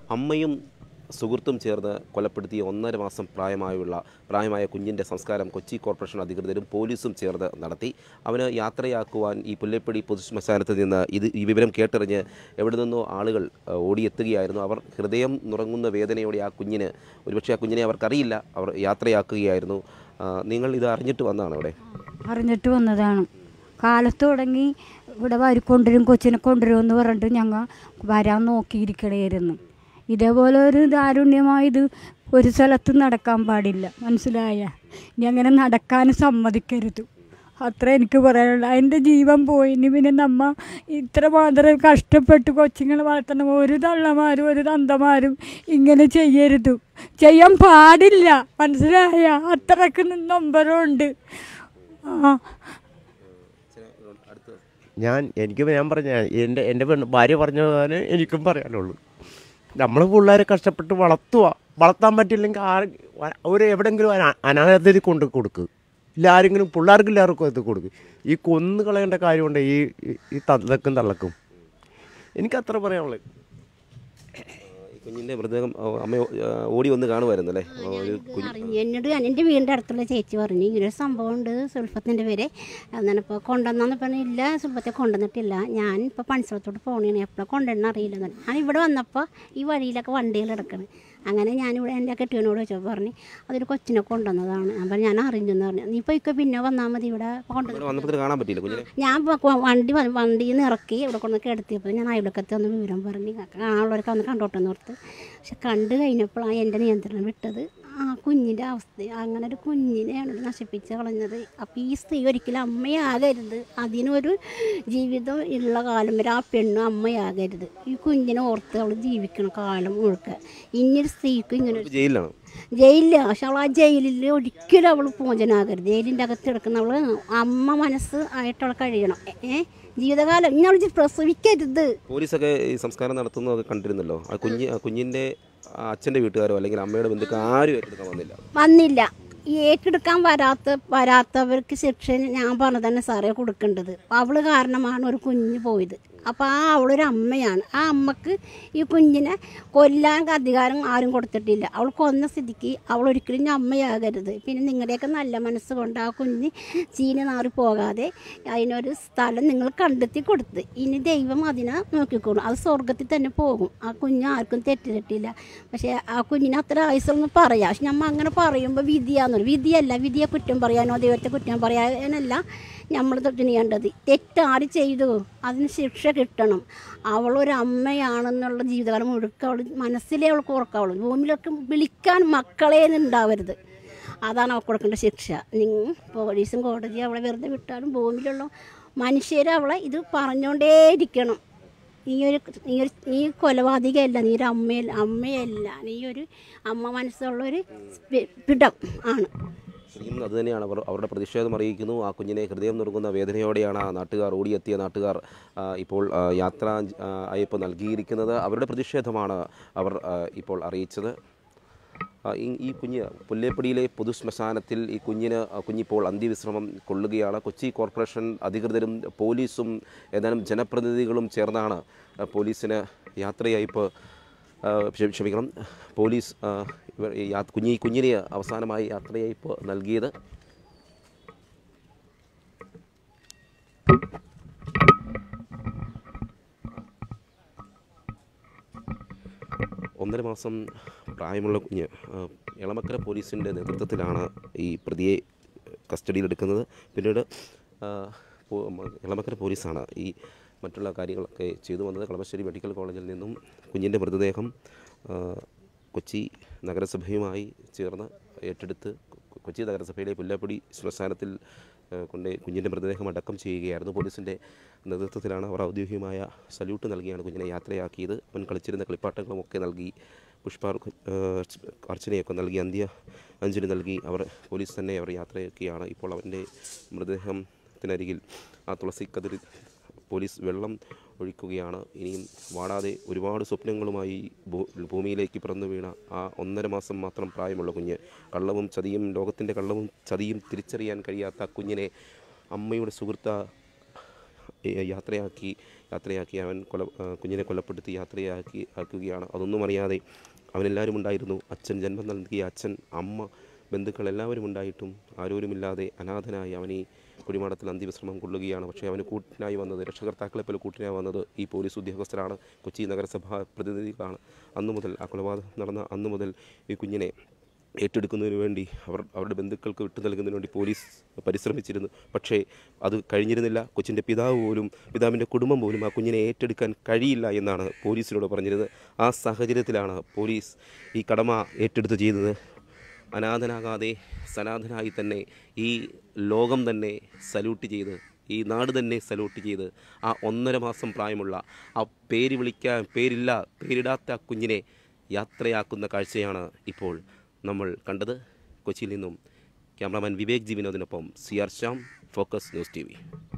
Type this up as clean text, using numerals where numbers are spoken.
അമ്മയും സുഹൃത്തും ചേർന്ന് കൊലപ്പെടുത്തിയ 1.5 മാസം പ്രായമായ കുഞ്ഞിൻ്റെ സംസ്കാരം കൊച്ചി കോർപ്പറേഷൻ അധികൃതരും പോലീസും ചേർന്ന് നടത്തി. അവന് യാത്രയാക്കുവാൻ ഈ പുല്ലേപ്പടി പൊതുശ്മശാനത്തിൽ നിന്ന് ഈ വിവരം കേട്ടറിഞ്ഞ് എവിടെ നിന്നോ ആളുകൾ ഓടിയെത്തുകയായിരുന്നു. അവർ ഹൃദയം നുറങ്ങുന്ന വേദനയോടെ ഒരുപക്ഷെ ആ കുഞ്ഞിനെ അവർക്കറിയില്ല, അവർ യാത്രയാക്കുകയായിരുന്നു. നിങ്ങൾ ഇത് അറിഞ്ഞിട്ട് വന്നതാണ്? അവിടെ അറിഞ്ഞിട്ട് വന്നതാണ്. കാലത്ത് തുടങ്ങി ഇവിടെ കൊച്ചിനെ കൊണ്ടുവരുമെന്ന് പറഞ്ഞിട്ട് ഞങ്ങൾ വരാൻ നോക്കിയിരിക്കണമായിരുന്നു. ഇതേപോലെ ഒരു ദാരുണ്യമായത് ഒരു സ്ഥലത്ത് നടക്കാൻ പാടില്ല, മനസ്സിലായ? ഇനി അങ്ങനെ നടക്കാൻ സമ്മതിക്കരുത്, അത്ര എനിക്ക് പറയാനുള്ളൂ. അതിൻ്റെ ജീവൻ പോയി. ഇനി പിന്നെ നമ്മ ഇത്രമാത്രം കഷ്ടപ്പെട്ട് കൊച്ചുങ്ങളെ വളർത്തണം. ഒരു തള്ളമാരും ഒരു തന്തമാരും ഇങ്ങനെ ചെയ്യരുത്, ചെയ്യാൻ പാടില്ല, മനസ്സിലായ? അത്രക്ക് നൊമ്പരമുണ്ട്. ഞാൻ പറഞ്ഞ എൻ്റെ ഭാര്യ പറഞ്ഞതാണ് എനിക്കും പറയാനുള്ളൂ. നമ്മൾ പിള്ളേരെ കഷ്ടപ്പെട്ട് വളർത്താൻ പറ്റില്ലെങ്കിൽ അവർ എവിടെയെങ്കിലും അനാഥത്തിൽ കൊണ്ട് കൊടുക്കുക, ഇല്ല ആരെങ്കിലും പിള്ളേർക്ക് എല്ലാവർക്കും അത് കൊടുക്കുക. ഈ കൊന്നു കളയേണ്ട കാര്യമുണ്ട് ഈ തള്ളക്കും. എനിക്കത്ര പറയാനുള്ളത്. കുഞ്ഞിൻ്റെ മൃതദേഹം അമ്മ ഓടി വന്ന് കാണുമായിരുന്നു അല്ലേ? എന്നോട് എൻ്റെ വീടിൻ്റെ അടുത്തുള്ള ചേച്ചി പറഞ്ഞു ഇങ്ങനൊരു സംഭവം ഉണ്ട്, സുൽഫത്തിൻ്റെ പേര്. എന്നാണിപ്പോൾ കൊണ്ടുവന്നാന്ന് പറഞ്ഞില്ല, സുൽഫത്തെ കൊണ്ടുവന്നിട്ടില്ല. ഞാൻ ഇപ്പോൾ പണിസ്ഥലത്തോട്ട് പോകണേ, എപ്പോഴും കൊണ്ടുവരണം അറിയില്ല. ഞാൻ ഇവിടെ വന്നപ്പോൾ ഈ വഴിയിലൊക്കെ വണ്ടികൾ കിടക്കണം. അങ്ങനെ ഞാനിവിടെ എൻ്റെ കെട്ടിയവനോട് ചോദിച്ചപ്പോൾ പറഞ്ഞു അതൊരു കൊച്ചിനെ കൊണ്ടുവന്നതാണ്. അപ്പം ഞാൻ അറിഞ്ഞെന്ന് പറഞ്ഞു. നീ ഇപ്പോൾ ഇപ്പം പിന്നെ വന്നാൽ മതി, ഇവിടെ കാണാൻ പറ്റില്ല. ഞാൻ വണ്ടിയിൽ നിന്ന് ഇറക്കി ഇവിടെ കൊണ്ട് കിടത്തിയപ്പോൾ ഞാൻ അയൽവക്കത്ത് വന്ന് വിവരം പറഞ്ഞു കാണാനുള്ളവരൊക്കെ വന്ന് കണ്ടോട്ടെന്ന് ഓർത്ത്. പക്ഷെ കണ്ടു കഴിഞ്ഞപ്പോഴാണ് എൻ്റെ നിയന്ത്രണം വിട്ടത്. ആ കുഞ്ഞിൻ്റെ അവസ്ഥ, അങ്ങനെ ഒരു കുഞ്ഞിനെയാണ് നശിപ്പിച്ച് കളഞ്ഞത്. അപ്പോൾ ഈ സ്ത്രീ ഒരിക്കലും അമ്മയാകരുത്, അതിനൊരു ജീവിതം ഉള്ള കാലം വരെ ആ പെണ്ണും അമ്മയാകരുത്. ഈ കുഞ്ഞിനെ ഓർത്ത് അവൾ ജീവിക്കണം കാലം മുഴുക്ക. ഇനിയൊരു സ്ത്രീക്ക് ഇങ്ങനെ ജയിലില്ല. പക്ഷെ അവൾ ആ ജയിലിൽ ഒരിക്കലും അവൾ മോചനാകരുത്. ജയിലിൻ്റെ അകത്ത് കിടക്കുന്നവൾ അമ്മ മനസ്സ് ആയിട്ട് അവൾ കഴിയണം. ജീവിതകാലം ഇനി അവൾ പ്രസവിക്കരുത്. പോലീസൊക്കെ ഈ സംസ്കാരം നടത്തുന്നത് കണ്ടിരുന്നല്ലോ. ആ കുഞ്ഞിൻ്റെ അച്ഛൻ്റെ വീട്ടുകാരോ അല്ലെങ്കിൽ അമ്മയുടെ ബന്ധുക്കൾ ആരും ഏറ്റെടുക്കാൻ വന്നില്ല. ഏറ്റെടുക്കാൻ വരാത്തവർക്ക് ശിക്ഷ ഞാൻ പറഞ്ഞ തന്നെ സാറേ കൊടുക്കേണ്ടത്. അവൾ കാരണമാണ് ഒരു കുഞ്ഞ് പോയത്. അപ്പോൾ അവളൊരു അമ്മയാണ്. ആ അമ്മക്ക് ഈ കുഞ്ഞിനെ കൊല്ലാൻ അധികാരം ആരും കൊടുത്തിട്ടില്ല. അവൾ കൊന്ന സ്ഥിതിക്ക് അവളൊരിക്കലും അമ്മയാകരുത്. പിന്നെ നിങ്ങളുടെയൊക്കെ നല്ല മനസ്സ് കൊണ്ട് ആ കുഞ്ഞ് ചീനി നാറി പോകാതെ അതിനൊരു സ്ഥലം നിങ്ങൾ കണ്ടെത്തി കൊടുത്ത് ഇനി ദൈവം അതിനെ നോക്കിക്കോളും. അത് സ്വർഗത്തിൽ തന്നെ പോകും. ആ കുഞ്ഞ് ആർക്കും തെറ്റില്ല. പക്ഷേ ആ കുഞ്ഞിന് അത്ര ആയുസൊന്നും പറയാം. പക്ഷെ നമ്മൾ അങ്ങനെ പറയുമ്പോൾ വിധിയല്ല. വിധിയെ കുറ്റം പറയാനോ ദൈവത്തെ കുറ്റം പറയാനല്ല നമ്മൾ തൊട്ടിണിയേണ്ടത്. തെറ്റാര് ചെയ്തു അതിന് ശിക്ഷ കിട്ടണം. അവളൊരു അമ്മയാണെന്നുള്ള ജീവിതകാലം മുഴുക്ക അവൾ മനസ്സിലേ അവൾക്ക് ഓർക്കാവുള്ളൂ. ഭൂമിയിലൊക്കെ വിളിക്കാൻ മക്കളെ ഉണ്ടാവരുത്. അതാണ് അവൾക്ക് കൊടുക്കേണ്ട ശിക്ഷ. പോലീസും കോടതി അവളെ വെറുതെ വിട്ടാലും ഭൂമിയിലുള്ള മനുഷ്യരെ അവളെ ഇത് പറഞ്ഞുകൊണ്ടേയിരിക്കണം. നീ കൊലപാതകയല്ല, നീ ഒരു അമ്മയല്ല, നീ ഒരു അമ്മ മനസ്സുള്ളൊരു പിടം ആണ്. ശരിക്കും അതുതന്നെയാണ് അവരുടെ പ്രതിഷേധം അറിയിക്കുന്നു. ആ കുഞ്ഞിനെ ഹൃദയം നുറുങ്ങുന്ന വേദനയോടെയാണ് ഓടിയെത്തിയ നാട്ടുകാർ ഇപ്പോൾ യാത്രാ അയപ്പ് നൽകിയിരിക്കുന്നത്. അവരുടെ പ്രതിഷേധമാണ് അവർ ഇപ്പോൾ അറിയിച്ചത്. ഈ കുഞ്ഞ് പുല്ലേപ്പടിയിലെ പൊതുശ്മശാനത്തിൽ കുഞ്ഞിപ്പോൾ അന്ത്യവിശ്രമം കൊള്ളുകയാണ്. കൊച്ചി കോർപ്പറേഷൻ അധികൃതരും പോലീസും ഏതാനും ജനപ്രതിനിധികളും ചേർന്നാണ് പോലീസ് കുഞ്ഞിനെ അവസാനമായി യാത്രയയപ്പ് നൽകിയത്. ഒന്നര മാസം പ്രായമുള്ള കുഞ്ഞ് എളമക്കര പോലീസിൻ്റെ നേതൃത്വത്തിലാണ് ഈ പ്രതിയെ കസ്റ്റഡിയിലെടുക്കുന്നത്. പിന്നീട് എളമക്കര പോലീസാണ് ഈ മറ്റുള്ള കാര്യങ്ങളൊക്കെ ചെയ്തു വന്നത്. കളമശ്ശേരി മെഡിക്കൽ കോളേജിൽ നിന്നും കുഞ്ഞിൻ്റെ മൃതദേഹം കൊച്ചി നഗരസഭയുമായി ചേർന്ന് ഏറ്റെടുത്ത് കൊച്ചി നഗരസഭയിലെ പുല്ലേപ്പടി ശ്മശാനത്തിൽ കൊണ്ട് കുഞ്ഞിൻ്റെ മൃതദേഹം അടക്കം ചെയ്യുകയായിരുന്നു. പോലീസിൻ്റെ നേതൃത്വത്തിലാണ് അവർ ഔദ്യോഗികമായ സല്യൂട്ട് നൽകിയാണ് കുഞ്ഞിനെ യാത്രയാക്കിയത്. അവൻ കളിച്ചിരുന്ന കളിപ്പാട്ടങ്ങളുമൊക്കെ നൽകി അർച്ചനയൊക്കെ നൽകി അഞ്ജലി നൽകി പോലീസ് തന്നെ അവർ യാത്രയാക്കിയാണ്. ഇപ്പോൾ അവൻ്റെ മൃതദേഹത്തിനരികിൽ ആ തുളസിക്കതിരിൽ പോലീസ് വെള്ളം ഒഴിക്കുകയാണ്. ഇനിയും വാടാതെ ഒരുപാട് സ്വപ്നങ്ങളുമായി ഭൂമിയിലേക്ക് പിറന്നു വീണ ആ 1.5 മാസം മാത്രം പ്രായമുള്ള കുഞ്ഞ്, കള്ളവും ചതിയും ലോകത്തിൻ്റെ കള്ളവും ചതിയും തിരിച്ചറിയാൻ കഴിയാത്ത കുഞ്ഞിനെ അമ്മയുടെ സുഹൃത്ത് യാത്രയാക്കി യാത്രയാക്കി അവൻ കുഞ്ഞിനെ കൊലപ്പെടുത്തി ആക്കുകയാണ്. അതൊന്നും അറിയാതെ അവനെല്ലാവരും ഉണ്ടായിരുന്നു. അച്ഛൻ, ജന്മം നൽകിയ അച്ഛൻ, അമ്മ, ബന്ധുക്കൾ എല്ലാവരും ഉണ്ടായിട്ടും ആരോരുമില്ലാതെ അനാഥനായി അവൻ ഈ കുഴിമാടത്തിൽ അന്തിമശ്രമം കൊള്ളുകയാണ്. പക്ഷേ അവന് കൂട്ടിനായി വന്നത്, രക്ഷകർത്താക്കളെ പോലെ കൂട്ടിനായി വന്നത് ഈ പോലീസ് ഉദ്യോഗസ്ഥരാണ്, കൊച്ചി നഗരസഭാ പ്രതിനിധികളാണ്. അന്നു മുതൽ ആ കൊലപാതകം നടന്ന അന്നു മുതൽ ഈ കുഞ്ഞിനെ ഏറ്റെടുക്കുന്നതിന് വേണ്ടി അവരുടെ ബന്ധുക്കൾക്ക് വിട്ടു നൽകുന്നതിന് വേണ്ടി പോലീസ് പരിശ്രമിച്ചിരുന്നു. പക്ഷേ അത് കഴിഞ്ഞിരുന്നില്ല. കൊച്ചിൻ്റെ പിതാവിൻ്റെ കുടുംബം പോലും ആ കുഞ്ഞിനെ ഏറ്റെടുക്കാൻ കഴിയില്ല എന്നാണ് പോലീസിനോട് പറഞ്ഞിരുന്നത്. ആ സാഹചര്യത്തിലാണ് പോലീസ് ഈ കടമ ഏറ്റെടുത്ത് ചെയ്തത്. അനാഥനാകാതെ സനാഥനായി തന്നെ ഈ ലോകം തന്നെ സല്യൂട്ട് ചെയ്ത്, ഈ നാട് തന്നെ സല്യൂട്ട് ചെയ്ത് ആ 1.5 മാസം പ്രായമുള്ള ആ പേരിടാത്ത ആ കുഞ്ഞിനെ യാത്രയാക്കുന്ന കാഴ്ചയാണ് ഇപ്പോൾ നമ്മൾ കണ്ടത്. കൊച്ചിയിൽ നിന്നും ക്യാമറാമാൻ വിവേക് ജി വിനോദിനൊപ്പം CR Shyam, Focus News TV.